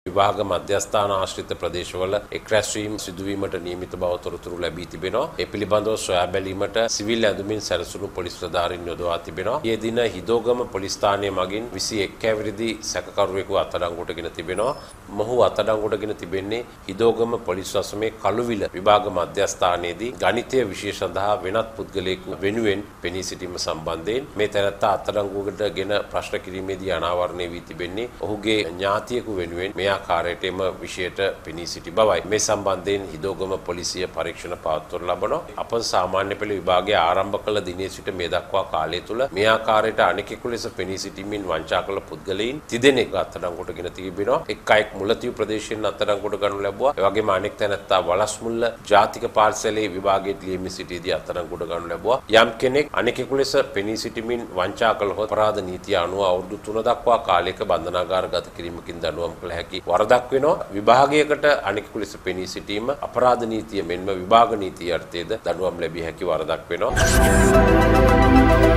විභාග මධ්‍යස්ථාන ආශ්‍රිත ප්‍රදේශවල එක් රැස්වීම් සිදුවීමට නියමිත බව තොරතුරු ලැබී තිබෙනවා. ඒ පිළිබඳව සොයා බැලීමට සිවිල් ඇඳුමින් සැරසුණු පොලිස් ප්‍රධාරීන් යොදවා තිබෙනවා. ඊයේ දින හිදෝගම පොලිස් ස්ථානය මගින් 21 ඇවිරිදි සැකකරුවෙකු අත්අඩංගුවටගෙන තිබෙනවා. මොහු අත්අඩංගුවටගෙන තිබෙන්නේ හිදෝගම පොලිස් වසමේ කළුවිල විභාග මධ්‍යස්ථානයේදී ගණිතය විෂය සඳහා වෙනත් පුද්ගලයෙකු වෙනුවෙන් පෙනී සිටීම සම්බන්ධයෙන් මේ තැනැත්තා අත්අඩංගුවටගෙන ප්‍රශ්න කිරීමේදී අනාවරණය වී තිබෙන්නේ ඔහුගේ ඥාතියෙකු වෙනුවෙන් මේ ආකාරයට එම විෂයට පෙනී සිටි බවයි. මේ සම්බන්ධයෙන් හිදෝගම පොලිසිය පරීක්ෂණ පවත්වනු ලබනවා. අප සාමාන්‍ය පෙළ විභාගය ආරම්භ කළ දිනේ සිට මේ දක්වා කාලය තුල මේ ආකාරයට අනෙකෙකු ලෙස පෙනී සිටීමෙන් වංචා කළ පුද්ගලයින් 30 දෙනෙක් අත්අඩංගුවටගෙන තිබෙනවා. එක් අයෙක් මුලතිව් ප්‍රදේශයෙන් අත්අඩංගුවට ගනු ලැබුවා. ඒ වගේම අනෙක් තැනැත්තා වලස්මුල්ල ජාතික පාර්සලයේ විභාගයට ලියමින් සිටීදී අත්අඩංගුවට ගනු ලැබුවා. යම් කෙනෙක් අනෙකෙකු ලෙස පෙනී සිටීමෙන් වංචා කළහොත් අපරාධ නීතිය අනුව අවුරුදු 3 දක්වා කාලයක බන්ධනාගාරගත කිරීමකින් දඬුවම් කළ හැකි වරදක් වෙනවා. විභාගයකට අනෙකෙකු ලෙස පෙනී සිටීම අපරාධ නීතිය මෙන්ම විභාග නීතිය යටතේද දඬුවම් ලැබිය හැකි වරදක් වෙනවා.